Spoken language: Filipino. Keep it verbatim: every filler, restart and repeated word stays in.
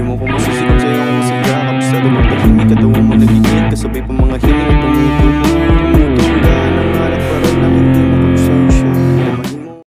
mo ko masusikap sa'yo ang masaya. Kabisado mo tahimik, katawa mo nagigit, kasabay pa mga hiling at tumutulo.